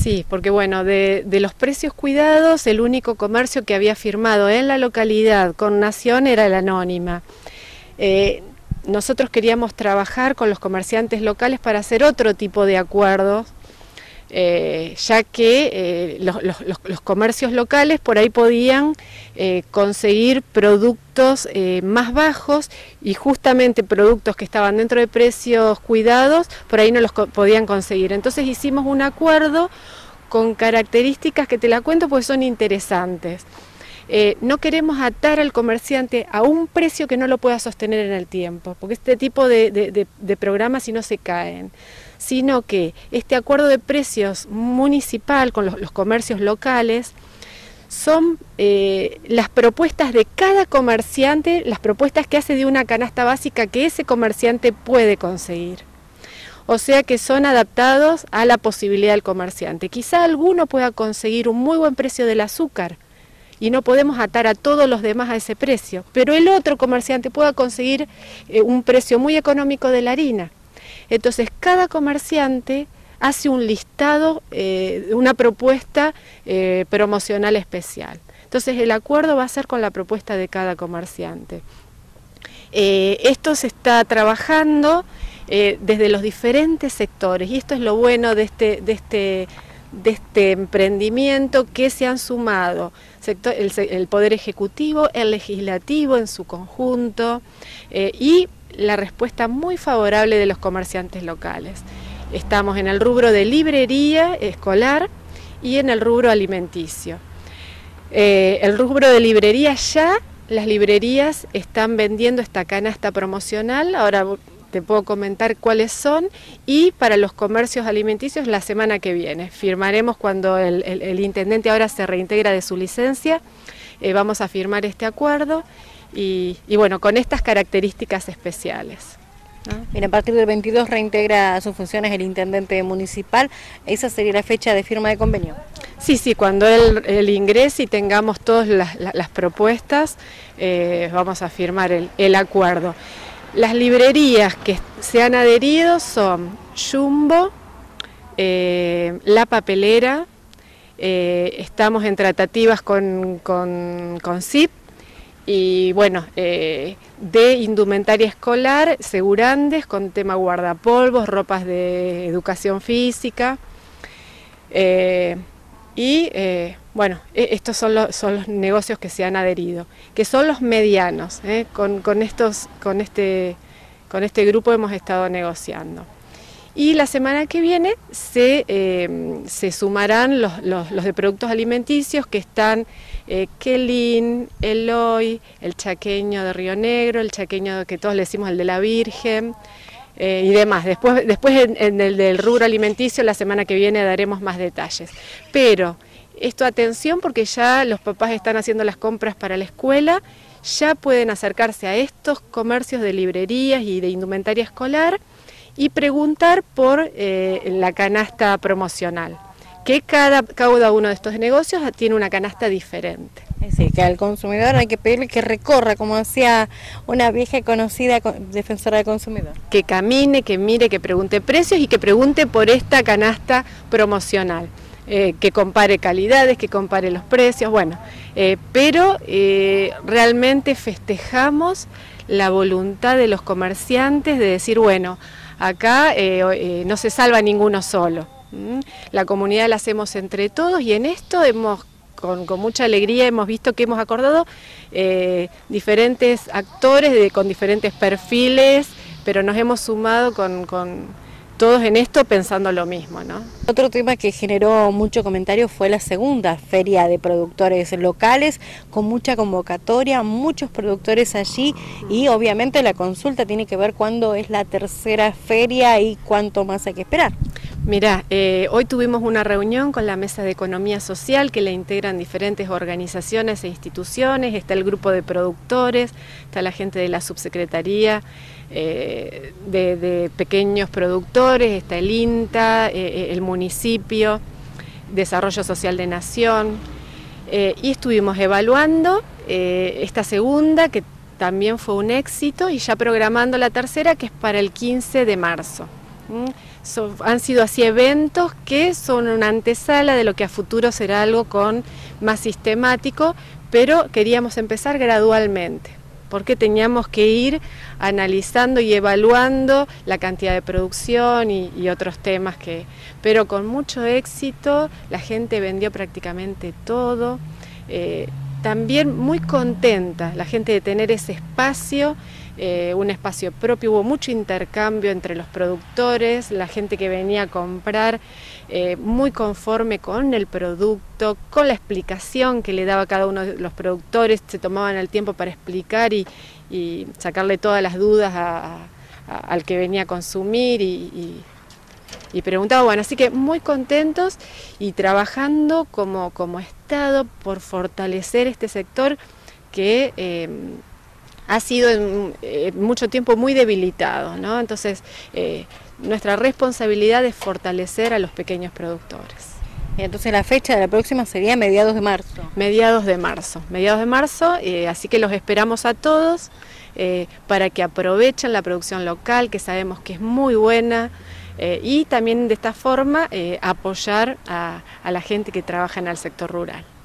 Sí, porque bueno, de los precios cuidados, el único comercio que había firmado en la localidad con Nación era la Anónima. Nosotros queríamos trabajar con los comerciantes locales para hacer otro tipo de acuerdos, ya que los comercios locales por ahí podían conseguir productos más bajos, y justamente productos que estaban dentro de precios cuidados por ahí no los podían conseguir. Entonces hicimos un acuerdo con características que te la cuento porque son interesantes. No queremos atar al comerciante a un precio que no lo pueda sostener en el tiempo, porque este tipo de programas si no se caen, sino que este acuerdo de precios municipal con los comercios locales son las propuestas de cada comerciante, las propuestas que hace de una canasta básica que ese comerciante puede conseguir. O sea que son adaptados a la posibilidad del comerciante. Quizá alguno pueda conseguir un muy buen precio del azúcar, y no podemos atar a todos los demás a ese precio, pero el otro comerciante pueda conseguir un precio muy económico de la harina. Entonces cada comerciante hace un listado, una propuesta promocional especial. Entonces el acuerdo va a ser con la propuesta de cada comerciante. Esto se está trabajando desde los diferentes sectores, y esto es lo bueno de este emprendimiento, que se han sumado el Poder Ejecutivo, el Legislativo en su conjunto, y la respuesta muy favorable de los comerciantes locales. Estamos en el rubro de librería escolar y en el rubro alimenticio. El rubro de librería, ya las librerías están vendiendo esta canasta promocional, ahora te puedo comentar cuáles son, y para los comercios alimenticios la semana que viene. Firmaremos cuando el intendente ahora se reintegra de su licencia, vamos a firmar este acuerdo y bueno, con estas características especiales. Mira, a partir del 22 reintegra sus funciones el intendente municipal, ¿esa sería la fecha de firma de convenio? Sí, cuando él ingrese y tengamos todas las propuestas, vamos a firmar el acuerdo. Las librerías que se han adherido son Jumbo, La Papelera, estamos en tratativas con CIP, y bueno, de indumentaria escolar, Segurandes, con tema guardapolvos, ropas de educación física, bueno, estos son los negocios que se han adherido, que son los medianos, con este grupo hemos estado negociando. Y la semana que viene se sumarán los de productos alimenticios, que están Quelín, Eloy, el chaqueño de Río Negro, el chaqueño que todos le decimos el de la Virgen, y demás. Después en el del rubro alimenticio la semana que viene daremos más detalles. Pero esto, atención, porque ya los papás están haciendo las compras para la escuela, ya pueden acercarse a estos comercios de librerías y de indumentaria escolar y preguntar por la canasta promocional, que cada uno de estos negocios tiene una canasta diferente. Es decir, que al consumidor hay que pedirle que recorra, como decía una vieja conocida defensora del consumidor. Que camine, que mire, que pregunte precios y que pregunte por esta canasta promocional. Que compare calidades, que compare los precios, bueno, pero realmente festejamos la voluntad de los comerciantes de decir, bueno, acá no se salva ninguno solo. La comunidad la hacemos entre todos, y en esto con mucha alegría hemos visto que hemos acordado diferentes actores con diferentes perfiles, pero nos hemos sumado con todos en esto pensando lo mismo, ¿no? Otro tema que generó mucho comentario fue la segunda feria de productores locales, con mucha convocatoria, muchos productores allí, y obviamente la consulta tiene que ver cuándo es la tercera feria y cuánto más hay que esperar. Mirá, hoy tuvimos una reunión con la Mesa de Economía Social, que la integran diferentes organizaciones e instituciones, está el grupo de productores, está la gente de la subsecretaría de pequeños productores, está el INTA, el municipio, Desarrollo Social de Nación, y estuvimos evaluando esta segunda, que también fue un éxito, y ya programando la tercera, que es para el 15 de marzo. Han sido así eventos que son una antesala de lo que a futuro será algo más sistemático, pero queríamos empezar gradualmente, porque teníamos que ir analizando y evaluando la cantidad de producción y otros temas pero con mucho éxito. La gente vendió prácticamente todo, también muy contenta la gente de tener ese espacio, un espacio propio. Hubo mucho intercambio entre los productores, la gente que venía a comprar muy conforme con el producto, con la explicación que le daba cada uno de los productores, se tomaban el tiempo para explicar y sacarle todas las dudas al que venía a consumir y preguntaba. Bueno, así que muy contentos y trabajando como Estado por fortalecer este sector que ha sido en mucho tiempo muy debilitado, ¿no? Entonces, nuestra responsabilidad es fortalecer a los pequeños productores. Entonces la fecha de la próxima sería mediados de marzo. Mediados de marzo, así que los esperamos a todos para que aprovechen la producción local, que sabemos que es muy buena, y también de esta forma apoyar a la gente que trabaja en el sector rural.